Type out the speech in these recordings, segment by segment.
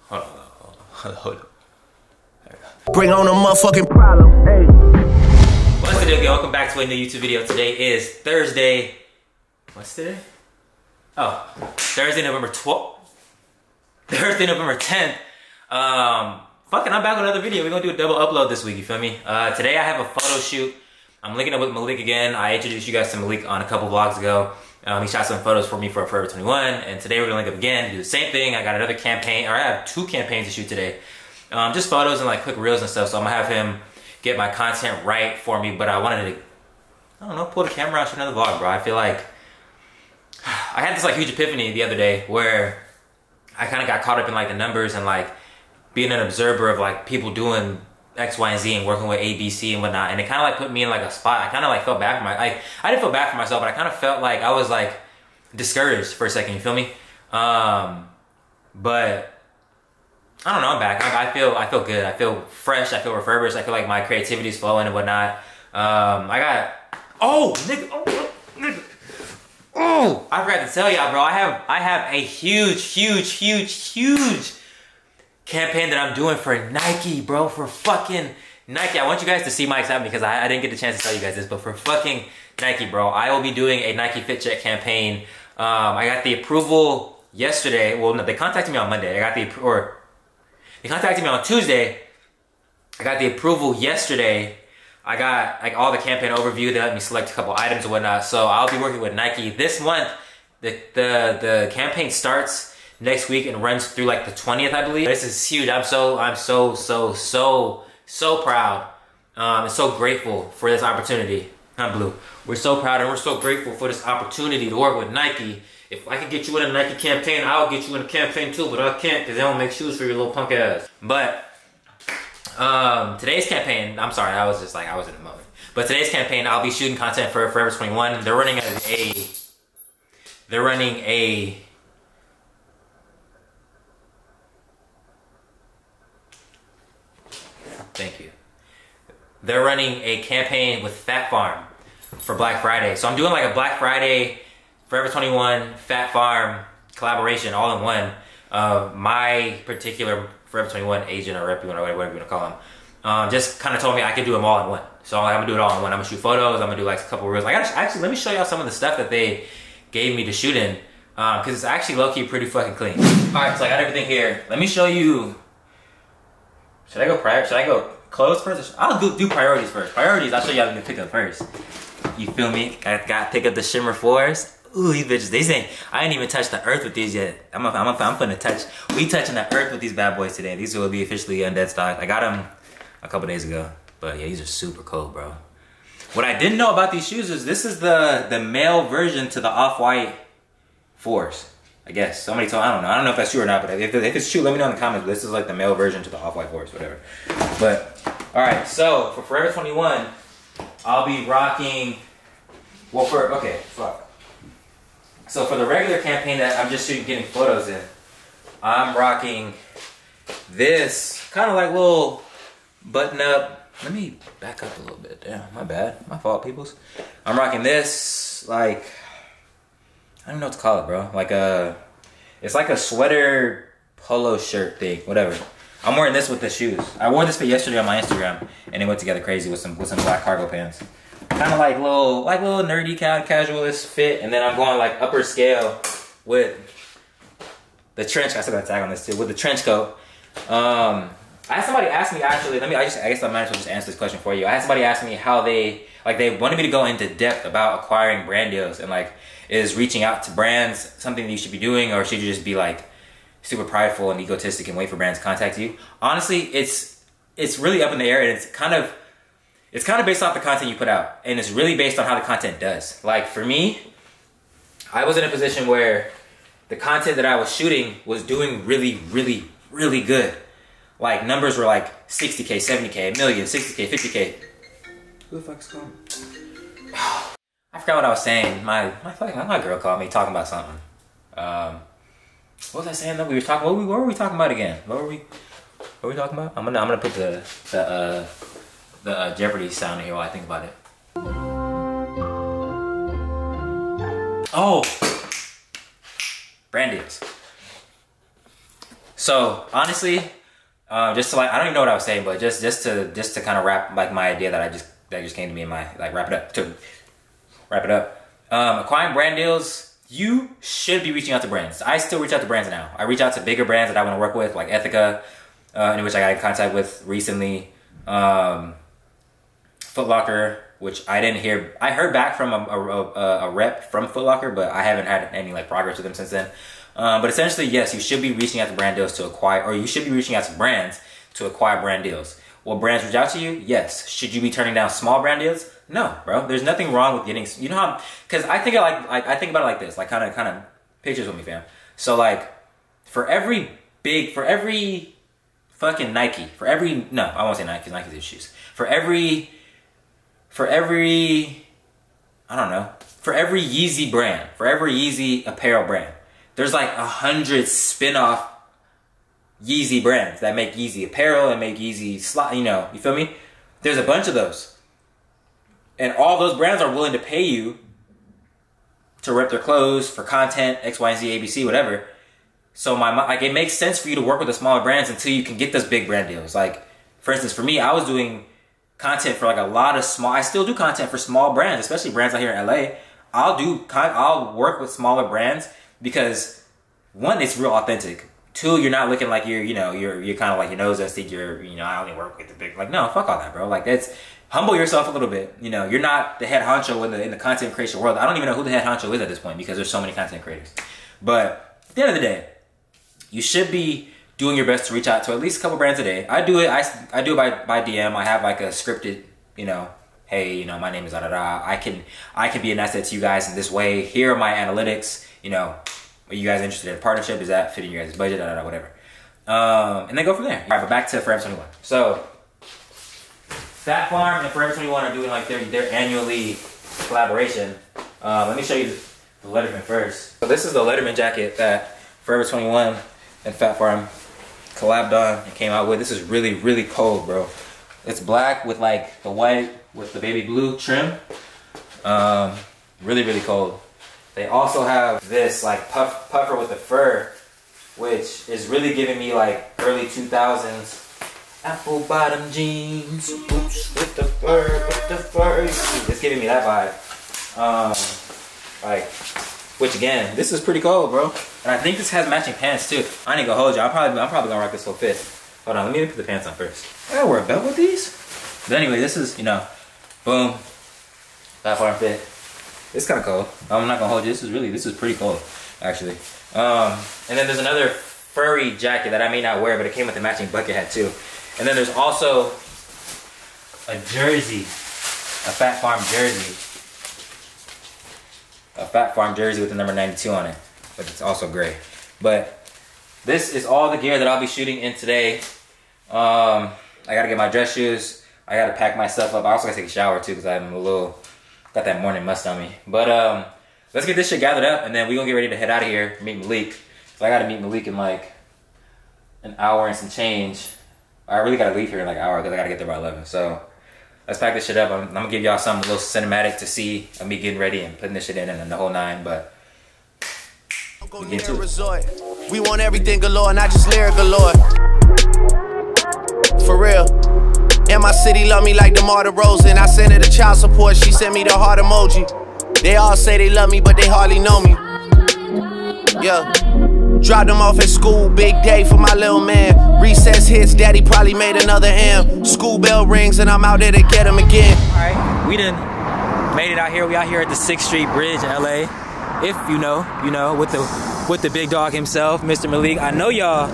Hold on. Hold on. Bring on a motherfucking problem. Hey. What's the deal, gang? Welcome back to a new YouTube video. Today is Thursday. What's today? Oh, Thursday, November 12th. Thursday, November 10th. Fucking, I'm back with another video. We're gonna do a double upload this week, you feel me? Today I have a photo shoot. I'm linking up with Malik again. I introduced you guys to Malik on a couple vlogs ago. He shot some photos for me for Forever 21, and today we're gonna link up again, do the same thing. I got another campaign, or I have two campaigns to shoot today. Just photos and like quick reels and stuff, so I'm gonna have him get my content right for me, but I wanted to, I don't know, pull the camera out, shoot another vlog, bro. I feel like, I had this like huge epiphany the other day where I kind of got caught up in like the numbers and like being an observer of like people doing X, Y, and Z and working with A, B, C and whatnot, and it kind of like put me in like a spot. I kind of like felt bad for I didn't feel bad for myself, but I kind of felt like I was like discouraged for a second, you feel me? But I don't know, I'm back. I feel good. I feel fresh. I feel refurbished. I feel like my creativity is flowing and whatnot. I got, oh, nigga, oh, I forgot to tell y'all, bro. I have a huge campaign that I'm doing for Nike, bro. For fucking Nike. I want you guys to see my excitement because I didn't get the chance to tell you guys this, but for fucking Nike, bro. I will be doing a Nike Fit Check campaign. I got the approval yesterday. Well, no, they contacted me on Monday. They contacted me on Tuesday. I got the approval yesterday. I got like all the campaign overview. They let me select a couple items and whatnot. So I'll be working with Nike this month. The campaign starts next week and runs through like the 20th, I believe. This is huge. I'm so proud and so grateful for this opportunity. I'm Blue. We're so proud and we're so grateful for this opportunity to work with Nike. If I can get you in a Nike campaign, I'll get you in a campaign too, but I can't because they don't make shoes for your little punk ass. But today's campaign, I'm sorry, I was in the moment. But today's campaign, I'll be shooting content for Forever 21. They're running thank you. They're running a campaign with Phat Farm for Black Friday. So I'm doing like a Black Friday Forever 21, Phat Farm collaboration all in one. My particular Forever 21 agent or rep, or whatever you want to call him, just kind of told me I could do them all in one. So I'm gonna do it all in one. I'm gonna shoot photos. I'm gonna do like a couple reels. Actually, let me show y'all some of the stuff that they gave me to shoot in, because it's actually low-key pretty fucking clean. All right, so I got everything here. Let me show you. Should I go clothes first? I'll do priorities first. Priorities, I'll show y'all the pickup first. You feel me? I got pick up the Shimmer 4s. Ooh, these bitches, they say, I ain't even touched the earth with these yet. I'm finna touch, we touching the earth with these bad boys today. These will be officially undead stock. I got them a couple days ago, but yeah, these are super cold, bro. What I didn't know about these shoes is this is the male version to the Off-White 4s. I guess, somebody told, I don't know if that's true or not, but if it's true, let me know in the comments. But this is like the male version to the Off-White 4s, whatever. But, all right, so for Forever 21, I'll be rocking, well, so for the regular campaign that I'm just shooting, getting photos in, I'm rocking this kind of like little button up. Let me back up a little bit. Damn, my bad. My fault, peoples. I'm rocking this, like, I don't know what to call it, bro. Like it's like a sweater polo shirt thing, whatever. I'm wearing this with the shoes. I wore this for yesterday on my Instagram, and it went together crazy with some black cargo pants. Kind of like little nerdy casualist fit, and then I'm going like upper scale with the trench. I still got a tag on this too with the trench coat. I had somebody ask me actually. I guess I might as well just answer this question for you. I had somebody ask me how they wanted me to go into depth about acquiring brand deals and like is reaching out to brands something that you should be doing, or should you just be like super prideful and egotistic and wait for brands to contact you? Honestly, it's really up in the air, and it's kind of based off the content you put out, and it's really based on how the content does. Like for me, I was in a position where the content that I was shooting was doing really good. Like numbers were like 60K, 70K, a million, 60K, 50K. Who the fuck is calling? I forgot what I was saying. My girl called me talking about something. What was I saying? That we were talking. What were we talking about again? What were we talking about? I'm gonna put the Jeopardy sound in here while I think about it. Oh, brand deals. So honestly, just to like, I don't even know what I was saying, but just to kind of wrap like my idea that just came to me in my like wrap it up. Acquiring brand deals, you should be reaching out to brands. I still reach out to brands now. I reach out to bigger brands that I want to work with, like Ethica, in which I got in contact with recently. Foot Locker, which I didn't hear. I heard back from a rep from Foot Locker, but I haven't had any like progress with them since then. But essentially, yes, you should be reaching out to brand deals to acquire, or you should be reaching out to brands to acquire brand deals. Will brands reach out to you? Yes. Should you be turning down small brand deals? No, bro. There's nothing wrong with getting, you know how, because I think I think about it like this, like kind of pictures with me, fam. So like, for every fucking Nike, no, I won't say Nike because Nike's shoes. For every, I don't know, for every Yeezy brand, for every Yeezy apparel brand, there's like 100 spin-off Yeezy brands that make Yeezy apparel and make Yeezy slot, you know, you feel me? There's a bunch of those. And all those brands are willing to pay you to rep their clothes for content, X, Y, and Z, ABC, whatever. So like it makes sense for you to work with the smaller brands until you can get those big brand deals. Like, for instance, for me, I was doing content for like a lot of small, I still do content for small brands, especially brands out here in LA. I'll work with smaller brands because one, it's real authentic. Two, you're not looking like you're kind of like your nose I think I only work with the big, like, no, fuck all that, bro. Like, that's, humble yourself a little bit. You know, you're not the head honcho in the content creation world. I don't even know who the head honcho is at this point because there's so many content creators. But at the end of the day, you should be doing your best to reach out to at least a couple brands a day. I do it. I do it by DM. I have like a scripted, you know, hey, you know, my name is da da da. I can be an asset to you guys in this way. Here are my analytics. You know, are you guys interested in a partnership? Is that fitting your guys' budget? Da da da, whatever. And then go from there. All right, but back to Forever 21. So Phat Farm and Forever 21 are doing like their annually collaboration. Let me show you the Letterman first. So this is the Letterman jacket that Forever 21 and Phat Farm collabed on and came out with. This is really, really cold, bro. It's black with like the white with the baby blue trim. Really, really cold. They also have this like puffer with the fur, which is really giving me like early 2000s apple bottom jeans, boots with the fur, It's giving me that vibe. Like, which again, this is pretty cold, bro. And I think this has matching pants too. I ain't gonna hold you. I'm probably gonna rock this whole fit. Hold on, let me put the pants on first. I gotta wear a belt with these. But anyway, this is, you know, boom, Phat Farm fit. It's kind of cold. I'm not gonna hold you. This is pretty cold, actually. And then there's another furry jacket that I may not wear, but it came with a matching bucket hat too. And then there's also a jersey, a Phat Farm jersey. A Phat Farm jersey with the number 92 on it, but it's also gray. But this is all the gear that I'll be shooting in today. I gotta get my dress shoes. I gotta pack my stuff up. I also gotta take a shower too because I'm got that morning must on me. But let's get this shit gathered up and then we're gonna get ready to head out of here, meet Malik. So I gotta meet Malik in like an hour and some change. I really gotta leave here in like an hour because I gotta get there by 11. So let's pack this shit up. I'm gonna give y'all some little cinematic to see of me getting ready and putting this shit in and the whole nine, but we get to it. We want everything galore, not just lyric galore. For real. And my city love me like DeMar DeRozan. I sent her the child support, she sent me the heart emoji. They all say they love me, but they hardly know me. Yeah. Dropped them off at school, big day for my little man. Recess hits, daddy probably made another M. School bell rings and I'm out there to get him again. Alright, we done made it out here. We out here at the 6th Street Bridge in LA. If you know, with the big dog himself, Mr. Malik. I know y'all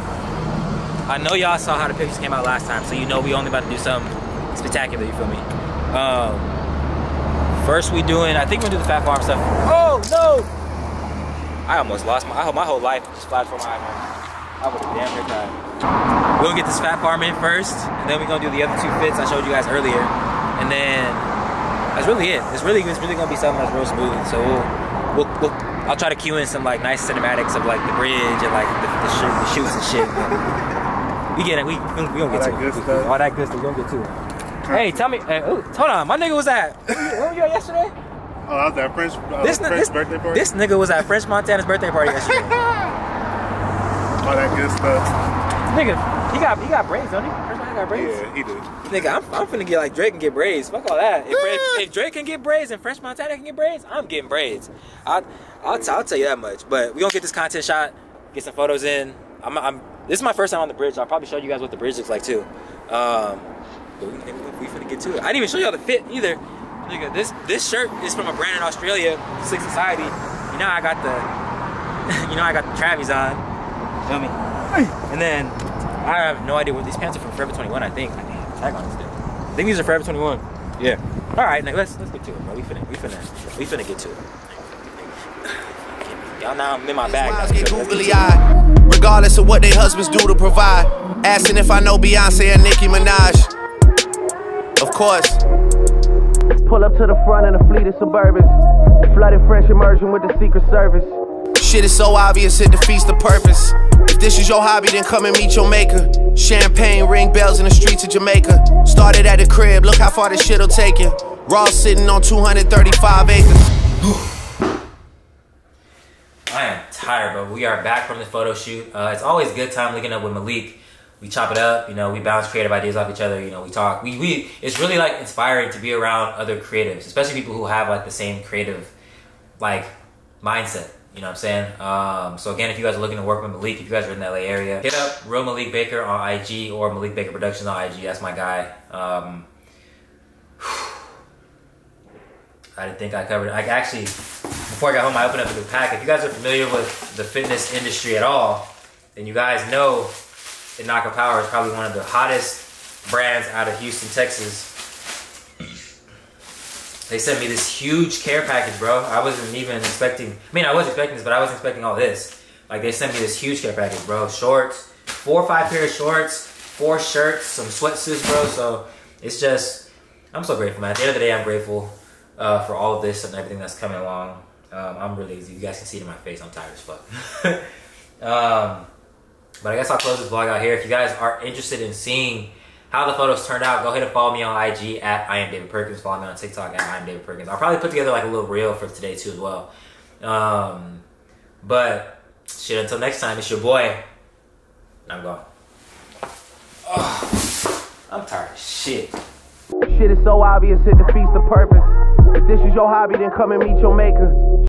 saw how the pictures came out last time, so you know we only about to do something spectacular, you feel me? First we doing, I think we're gonna do the Phat Farm stuff. Oh no! I almost lost my whole life just flashed from my eye, man. I would have damn near died. We'll get this Phat Farm in first, and then we're gonna do the other two fits I showed you guys earlier. And then that's really it. It's really gonna be something that's real smooth. So I'll try to cue in some like nice cinematics of like the bridge and like the shoots and shit. We get it. We gonna get to it. All that good stuff. We gonna get to it. Hey, tell me. Hold on. My nigga was at. Where were you at yesterday? Oh, I was at French birthday party. This nigga was at French Montana's birthday party yesterday. all that good stuff. Nigga, he got braids, don't he? First one, he got braids. Yeah, he do. Nigga, I'm finna get like Drake and get braids. Fuck all that. If Drake can get braids and French Montana can get braids, I'm getting braids. I'll tell you that much. But we gonna get this content shot, get some photos in. This is my first time on the bridge. I'll probably show you guys what the bridge looks like too. But we finna get to it. I didn't even show y'all the fit either. Nigga, this shirt is from a brand in Australia, Slick Society. You know I got the Travis on. Feel me? And then I have no idea what these pants are from. Forever 21, I think. Tag on this thing. I think these are Forever 21. Yeah. All right, now let's get to it, bro. We finna get to it. Y'all now I'm in my bag. Get googly-eyed, regardless of what their husbands do to provide. Asking if I know Beyonce and Nicki Minaj. Of course. Pull up to the front in a fleet of Suburbans. Flooded French immersion with the Secret Service. Shit is so obvious it defeats the purpose. If this is your hobby, then come and meet your maker. Champagne, ring bells in the streets of Jamaica. Started at the crib, look how far this shit'll take you. Raw sitting on 235 acres. I am tired, but we are back from the photo shoot. It's always a good time linking up with Malik. We chop it up, you know, we bounce creative ideas off each other, you know, we talk. It's really like inspiring to be around other creatives, especially people who have like the same creative like mindset. You know what I'm saying? So again, if you guys are looking to work with Malik, if you guys are in the LA area, hit up Real Malik Baker on IG or Malik Baker Productions on IG. That's my guy. I didn't think I covered it. I actually, before I got home, I opened up a new pack. If you guys are familiar with the fitness industry at all, then you guys know that Naka Power is probably one of the hottest brands out of Houston, Texas. They sent me this huge care package, bro. I wasn't even expecting, I mean, I was expecting this, but I wasn't expecting all this. Like, they sent me this huge care package, bro. Shorts, 4 or 5 pairs of shorts, 4 shirts, some sweatsuits, bro. So, it's just, I'm so grateful, man. At the end of the day, I'm grateful for all of this and everything that's coming along. I'm really, you guys can see it in my face, I'm tired as fuck. But I guess I'll close this vlog out here. If you guys are interested in seeing how the photos turned out, go ahead and follow me on IG at I am David Perkins. Follow me on TikTok at I am David Perkins. I'll probably put together like a little reel for today too as well. But shit, until next time, it's your boy. I'm gone. Oh, I'm tired of shit. Shit is so obvious it defeats the purpose. If this is your hobby, then come and meet your maker.